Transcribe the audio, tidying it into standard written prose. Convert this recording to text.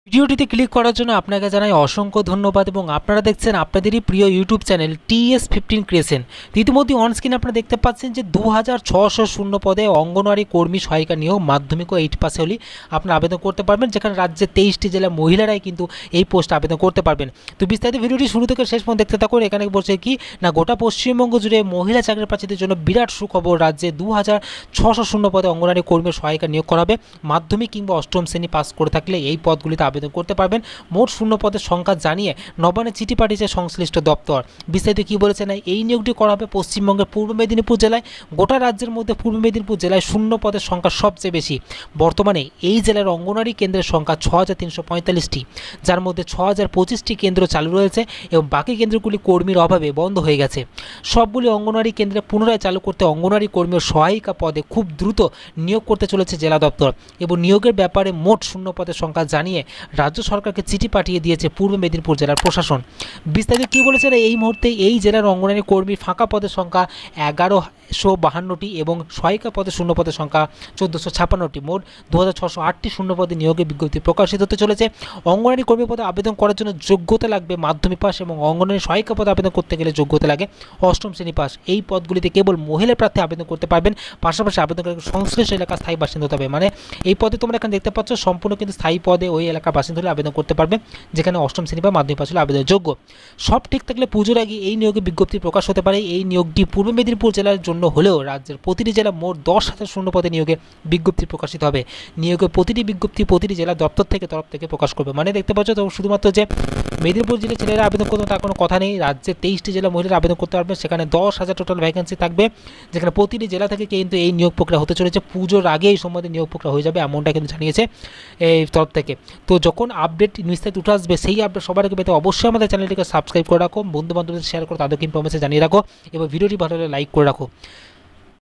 ভিডিওটিতে ক্লিক করার জন্য আপনাকে জানাই অসংখ্য ধন্যবাদ এবং আপনারা দেখছেন আপনাদেরই প্রিয় ইউটিউব চ্যানেল TS15 ক্রিয়েশন। ইতিমধ্যে অনস্ক্রিন আপনারা দেখতে পাচ্ছেন যে 2600 পদে অঙ্গনওয়াড়ি কর্মী সহায়িকা নিয়োগ মাধ্যমিক ও 8 পাসে হলে আপনারা আবেদন করতে পারবেন, যেখানে রাজ্যে 23টি জেলার মহিলারাই কিন্তু এই পোস্টে আবেদন করতে পারবেন। তো বিস্তারিত ভিডিওটি শুরু থেকে শেষ পর্যন্ত দেখতে থাকুন। এখানে বলছে কি না, গোটা পশ্চিমবঙ্গ জুড়ে মহিলা চাকরি প্রার্থীদের জন্য বিরাট সুখবর। রাজ্যে 2600 পদে অঙ্গনওয়াড়ি কর্মীর সহায়িকা নিয়োগ করা হবে। মাধ্যমিক কিংবা অষ্টম শ্রেণী পাস করে থাকলে এই পদগুলিতে আবেদন করতে পারবেন। মোট শূন্য পদের সংখ্যা জানিয়ে নবান্নে চিঠি পাঠিয়েছে সংশ্লিষ্ট দপ্তর। বিস্তারিত কি বলেছে না, এই নিয়োগটি করা হবে পশ্চিমবঙ্গের পূর্ব মেদিনীপুর জেলায়। গোটা রাজ্যের মধ্যে পূর্ব মেদিনীপুর জেলায় শূন্য পদের সংখ্যা সবচেয়ে বেশি। বর্তমানে এই জেলার অঙ্গনওয়াড়ি কেন্দ্রের সংখ্যা 6345টি, যার মধ্যে 6025টি কেন্দ্র চালু রয়েছে এবং বাকি কেন্দ্রগুলি কর্মীর অভাবে বন্ধ হয়ে গেছে। সবগুলি অঙ্গনওয়াড়ি কেন্দ্রে পুনরায় চালু করতে অঙ্গনওয়াড়ি কর্মী ও সহায়িকা পদে খুব দ্রুত নিয়োগ করতে চলেছে জেলা দপ্তর এবং নিয়োগের ব্যাপারে মোট শূন্য পদের সংখ্যা জানিয়ে রাজ্য সরকারকে চিঠি পাঠিয়ে দিয়েছে পূর্ব মেদিনীপুর জেলার প্রশাসন। বিস্তারিত কী বলেছে, এই মুহূর্তে এই জেলার অঙ্গনওয়াড়ি কর্মী ফাঁকা পদের সংখ্যা 1152 এবং সহায়িকা পদে শূন্য পদের সংখ্যা 1456। মোট 2608টি শূন্য পদে নিয়োগের বিজ্ঞপ্তি প্রকাশিত হতে চলেছে। অঙ্গনওয়াড়ি কর্মী পদে আবেদন করার জন্য যোগ্যতা লাগবে মাধ্যমিক পাস এবং অঙ্গনওয়াড়ি সহায়িকা পদে আবেদন করতে গেলে যোগ্যতা লাগে অষ্টম শ্রেণী পাস। এই পদগুলিতে কেবল মহিলা প্রার্থী আবেদন করতে পারবেন, পাশাপাশি আবেদনকারী সংশ্লিষ্ট এলাকার স্থায়ী বাসিন্দা হতে হবে। মানে এই পদে তোমরা এখানে দেখতে পাচ্ছ সম্পূর্ণ কিন্তু স্থায়ী পদে ওই এলাকার বাসিন্দা হলে আবেদন করতে পারবে, যেখানে অষ্টম শ্রেণী বা মাধ্যমিক পাস হলে আবেদনের যোগ্য। সব ঠিক থাকলে পুজোর আগে এই নিয়োগের বিজ্ঞপ্তি প্রকাশ হতে পারে। এই নিয়োগটি পূর্ব মেদিনীপুর জেলার জন্য হলেও রাজ্যের প্রতিটি জেলা মোট 10,000 শূন্য পদে নিয়োগের বিজ্ঞপ্তি প্রকাশিত হবে। নিয়োগের প্রতিটি বিজ্ঞপ্তি প্রতিটি জেলা দপ্তর থেকে প্রকাশ করবে। মানে দেখতে পাচ্ছ তো শুধুমাত্র যে মেদিনীপুর জেলার ছেলেরা আবেদন করতে তার কোনো কথা নেই। রাজ্যে 23টি জেলা মহিলারা আবেদন করতে পারবে, সেখানে 10,000 টোটাল ভ্যাকেন্সি থাকবে, যেখানে প্রতিটি জেলা থেকে কিন্তু এই নিয়োগ প্রক্রিয়া হতে চলেছে। পুজোর আগে এই সম্বন্ধে নিয়োগ প্রক্রিয়া হয়ে যাবে, এমনটা কিন্তু জানিয়েছে এই তরফ থেকে। তো যখন আপডেট নিশ্চিত উঠে আসবে সেই আপডেট সবার আগে পেতে অবশ্যই আমাদের চ্যানেলটিকে সাবস্ক্রাইব করে রাখো, বন্ধু বান্ধবদের শেয়ার করো, তাদেরকে ইনফরমেশন জানিয়ে রাখো এবং ভিডিওটি ভালো হলে লাইক করে রাখো।